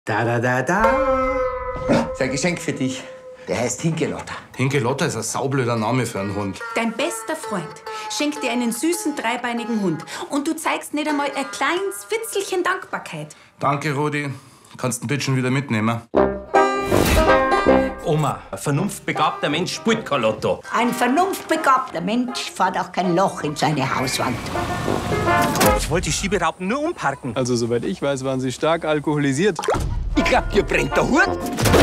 Da, da, da, da. Sein Geschenk für dich. Der heißt Hinkelotter. Hinkelotter ist ein saublöder Name für einen Hund. Dein bester Freund schenkt dir einen süßen, dreibeinigen Hund. Und du zeigst nicht einmal ein kleines Witzelchen Dankbarkeit. Danke, Rudi. Kannst den Bitchen wieder mitnehmen. Oma, ein vernunftbegabter Mensch spielt kein Lotto. Ein vernunftbegabter Mensch fährt auch kein Loch in seine Hauswand. Ich wollte die Schieberaupen nur umparken. Also, soweit ich weiß, waren Sie stark alkoholisiert. Ich glaub, dir brennt der Hut.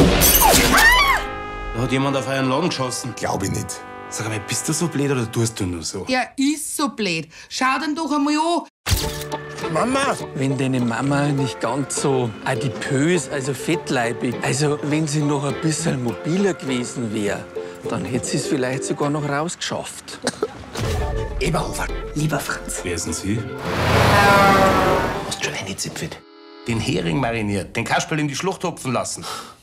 Da hat jemand auf euren Laden geschossen. Glaube ich nicht. Sag mal, bist du so blöd oder tust du nur so? Er ist so blöd. Schau den doch einmal an. Mama! Wenn deine Mama nicht ganz so adipös, also fettleibig, also wenn sie noch ein bisschen mobiler gewesen wäre, dann hätte sie es vielleicht sogar noch rausgeschafft. Eberhofer. Lieber Franz. Wer sind Sie? Hast schon eine Zipfit. Den Hering mariniert, den Kasperl in die Schlucht hupfen lassen.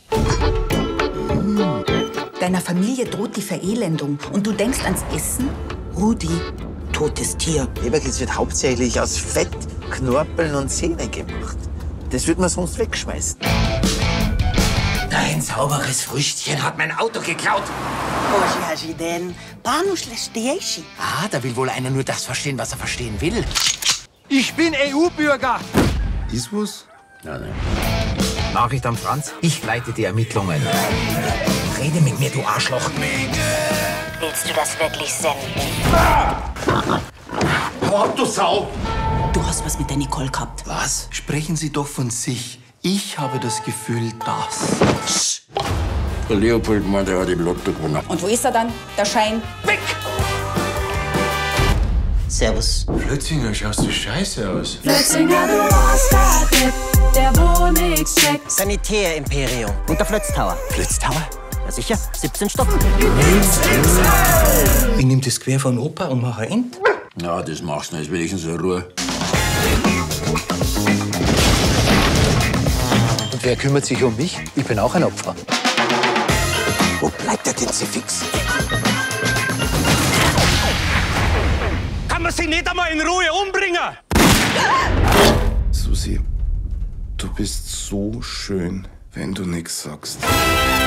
Deiner Familie droht die Verelendung. Und du denkst ans Essen? Rudi, totes Tier. Leberkäse wird hauptsächlich aus Fett, Knorpeln und Sehnen gemacht. Das wird man sonst wegschmeißen. Dein sauberes Früchtchen hat mein Auto geklaut. Ah, da will wohl einer nur das verstehen, was er verstehen will. Ich bin EU-Bürger. Ist was? Nachricht an Franz. Ich leite die Ermittlungen. Rede mit mir, du Arschloch. Willst du das wirklich senden? Hau ab, du Sau! Du hast was mit der Nicole gehabt. Was? Sprechen Sie doch von sich. Ich habe das Gefühl, dass... Der Leopold meint, er hat im Lotto gewonnen. Und wo ist er dann? Der Schein? Weg! Servus. Plötzinger, schaust du scheiße aus. Flötzinger, du Roster-Tipp, der Wohnungscheck. Sanitär-Imperium. Und der Flötztower. Flitztower? Ja sicher, 17 Stock. Ich nehm das quer von Opa und mach ein End. Ja, das machst du nicht. Wenigstens in Ruhe. Und wer kümmert sich um mich? Ich bin auch ein Opfer. Wo bleibt der Tinzifix? Kann man sich nicht einmal in Ruhe umbringen? Susi, du bist so schön, wenn du nichts sagst.